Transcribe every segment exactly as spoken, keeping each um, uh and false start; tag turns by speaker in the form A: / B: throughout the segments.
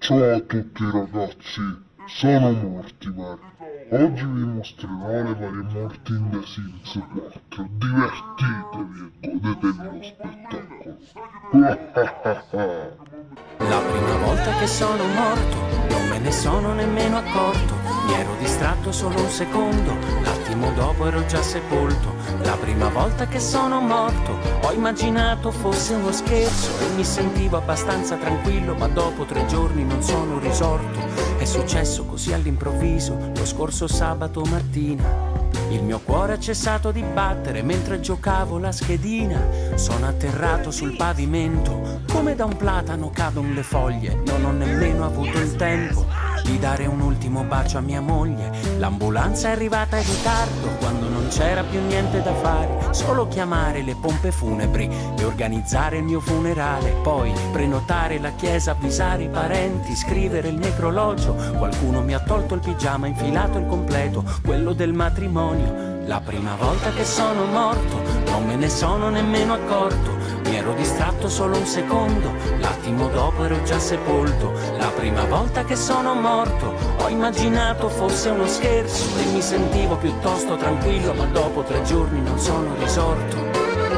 A: Ciao a tutti ragazzi, sono Mortimer. Oggi vi mostrerò le varie morti in The Sims quattro. Divertitevi e godetevi lo spettacolo.
B: La prima volta che sono morto, non me ne sono nemmeno accorto. Mi ero distratto solo un secondo, l'attimo dopo ero già sepolto. La prima volta che sono morto, ho immaginato fosse uno scherzo e mi sentivo abbastanza tranquillo, ma dopo tre giorni non sono risorto. È successo così all'improvviso, lo scorso sabato mattina. Il mio cuore ha cessato di battere mentre giocavo la schedina. Sono atterrato sul pavimento, come da un platano cadono le foglie. Non ho nemmeno avuto il tempo di dare un ultimo bacio a mia moglie. L'ambulanza è arrivata in ritardo quando non c'era più niente da fare, solo chiamare le pompe funebri e organizzare il mio funerale. Poi prenotare la chiesa, avvisare i parenti, scrivere il necrologio. Qualcuno mi ha tolto il pigiama, infilato il completo, quello del matrimonio. La prima volta che sono morto, non me ne sono nemmeno accorto. Mi ero distratto solo un secondo, l'attimo dopo ero già sepolto. La prima volta che sono morto, ho immaginato fosse uno scherzo e mi sentivo piuttosto tranquillo, ma dopo tre giorni non sono risorto.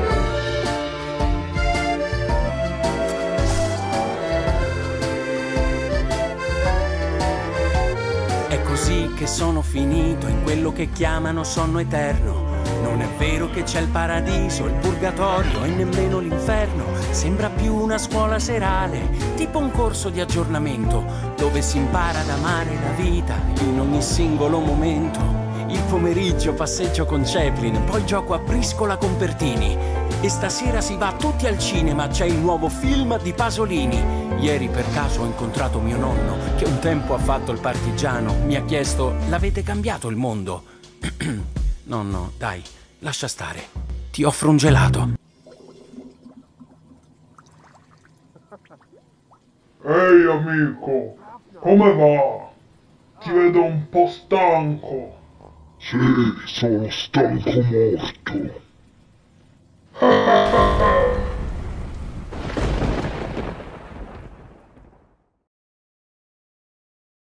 B: È così che sono finito in quello che chiamano sonno eterno. Non è vero che c'è il paradiso, il purgatorio e nemmeno l'inferno. Sembra più una scuola serale, tipo un corso di aggiornamento, dove si impara ad amare la vita in ogni singolo momento. Il pomeriggio passeggio con Chaplin, poi gioco a briscola con Pertini. E stasera si va tutti al cinema, c'è il nuovo film di Pasolini. Ieri per caso ho incontrato mio nonno, che un tempo ha fatto il partigiano. Mi ha chiesto: l'avete cambiato il mondo? Nonno, dai, lascia stare. Ti offro un gelato.
A: Ehi amico, come va? Ti vedo un po' stanco. Sì, sono stanco morto.